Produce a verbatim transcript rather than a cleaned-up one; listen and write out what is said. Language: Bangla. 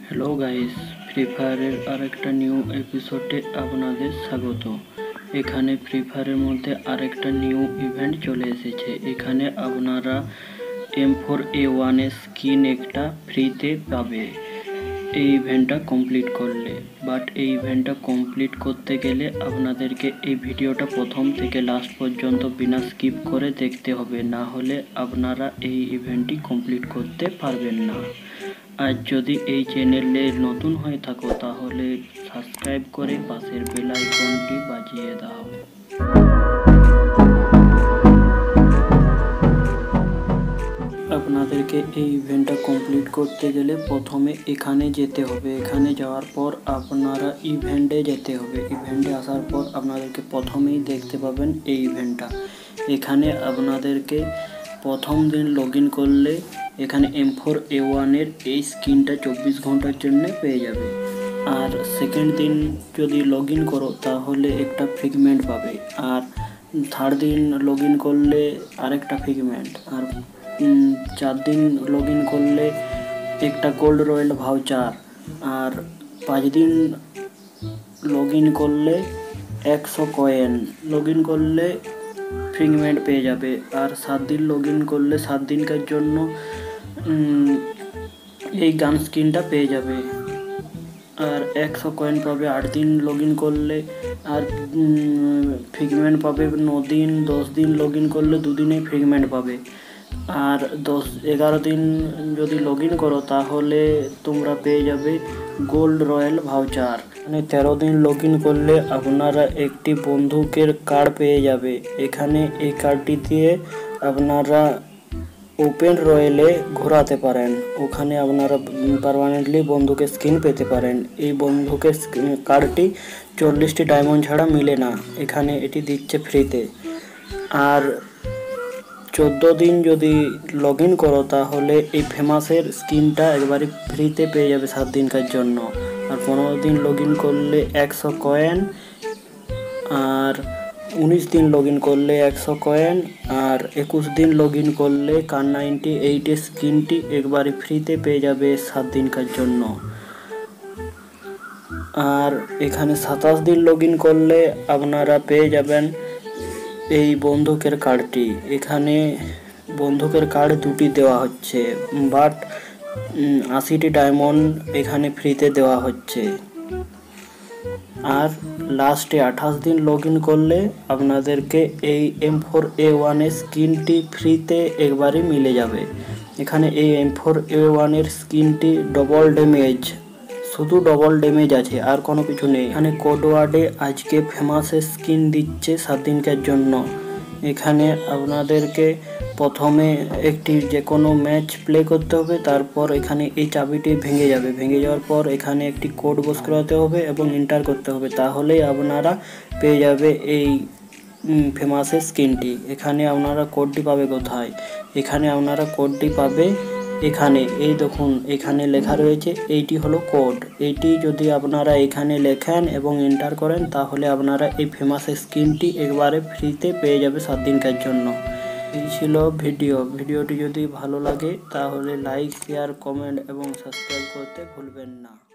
হ্যালো গাইস, ফ্রি ফায়ারের আরেকটা নিউ এপিসোডে আপনাদের স্বাগত। এখানে ফ্রি ফায়ারের মধ্যে আরেকটা নিউ ইভেন্ট চলে এসেছে। এখানে আপনারা এম ফোর এ ওয়ান এর স্কিন একটা ফ্রিতে পাবে এই ইভেন্টটা কমপ্লিট করলে। বাট এই ইভেন্টটা কমপ্লিট করতে গেলে আপনাদেরকে এই ভিডিওটা প্রথম থেকে লাস্ট পর্যন্ত বিনা স্কিপ করে দেখতে হবে, না হলে আপনারা এই ইভেন্টটি কমপ্লিট করতে পারবেন না। আর যদি এই চ্যানেলে নতুন হয়ে থাকো তাহলে সাবস্ক্রাইব করে পাশের বেল আইকনটি বাজিয়ে দাও। আপনাদেরকে এই ইভেন্টটা কমপ্লিট করতে গেলে প্রথমে এখানে যেতে হবে। এখানে যাওয়ার পর আপনারা ইভেন্টে যেতে হবে। ইভেন্টে আসার পর আপনাদেরকে প্রথমেই দেখতে পাবেন এই ইভেন্টটা। এখানে আপনাদেরকে প্রথম দিন লগ ইন করলে এখানে এম ফোর এ ওয়ানের এই স্কিনটা চব্বিশ ঘন্টার জন্য পেয়ে যাবে। আর সেকেন্ড দিন যদি লগ ইন করো তাহলে একটা ফিগমেন্ট পাবে। আর থার্ড দিন লগ ইন করলে আরেকটা ফিগমেন্ট। আর চার দিন লগ ইন করলে একটা গোল্ড রয়্যাল ভাউচার। আর পাঁচ দিন লগ ইন করলে একশো কয়েন লগ ইন করলে ফিগমেন্ট পেয়ে যাবে। আর সাত দিন লগ ইন করলে সাত দিনকার জন্য এই গান স্কিনটা পেয়ে যাবে। আর একশো কয়েন পাবে আট দিন লগ ইন করলে। আর ফিগমেন্ট পাবে ন দিন। দশ দিন লগ ইন করলে দুদিনে ফিগমেন্ট পাবে। আর দশ এগারো দিন যদি লগ ইন করো তাহলে তোমরা পেয়ে যাবে গোল্ড রয়্যাল ভাউচার। মানে তেরো দিন লগ ইন করলে আপনারা একটি বন্দুকের কার্ড পেয়ে যাবে। এখানে এই কার্ডটি দিয়ে আপনারা ওপেন রয়েলে ঘোরাতে পারেন। ওখানে আপনারা পার্মানেন্টলি বন্দুকের স্কিন পেতে পারেন। এই বন্দুকের কার্ডটি চল্লিশটি ডায়মন্ড ছাড়া মিলে না, এখানে এটি দিচ্ছে ফ্রিতে। আর চোদ্দো দিন যদি লগ ইন করো তাহলে এই ফেমাসের স্কিনটা একবারে ফ্রিতে পেয়ে যাবে সাত দিনকার জন্য। আর পনেরো দিন লগ ইন করলে একশো কয়েন। আর উনিশ দিন লগ ইন করলে একশো কয়েন। আর একুশ দিন লগ ইন করলে কার নাইনটি এইটের স্কিনটি একবারে ফ্রিতে পেয়ে যাবে সাত দিনকার জন্য। আর এখানে সাতাশ দিন লগ ইন করলে আপনারা পেয়ে যাবেন এই বন্দুকের কার্ডটি। এখানে বন্দুকের কার্ড দুটি দেওয়া হচ্ছে, বাট আশিটি ডায়মন্ড এখানে ফ্রিতে দেওয়া হচ্ছে। আর লাস্টে আঠাশ দিন লগ ইন করলে আপনাদেরকে এই এম ফোর এ ওয়ানের স্কিনটি ফ্রিতে একবারে মিলে যাবে। এখানে এই এম ফোর এ ওয়ানের স্কিনটি ডবল ড্যামেজ, শুধু ডবল ড্যামেজ আছে, আর কোনো কিছু নেই। এখানে কোড ওয়ার্ডে আজকে ফেমাসের স্কিন দিচ্ছে সাত দিনকার জন্য। এখানে আপনাদেরকে প্রথমে একটি যে কোনো ম্যাচ প্লে করতে হবে। তারপর এখানে এই চাবিটি ভেঙে যাবে। ভেঙে যাওয়ার পর এখানে একটি কোড বস করাতে হবে এবং এন্টার করতে হবে, তাহলেই আপনারা পেয়ে যাবে এই ফেমাসের স্কিনটি। এখানে আপনারা কোডটি পাবে কোথায়? এখানে আপনারা কোডটি পাবে এখানে, এই দেখুন এখানে লেখা রয়েছে, এইটি হলো কোড। এইটি যদি আপনারা এখানে লেখেন এবং এন্টার করেন তাহলে আপনারা এই ফেমাসের স্কিনটি একবারে ফ্রিতে পেয়ে যাবে সাত দিনকার জন্য। এই ছিল ভিডিও। ভিডিওটি যদি ভালো লাগে তাহলে লাইক, শেয়ার, কমেন্ট এবং সাবস্ক্রাইব করতে ভুলবেন না।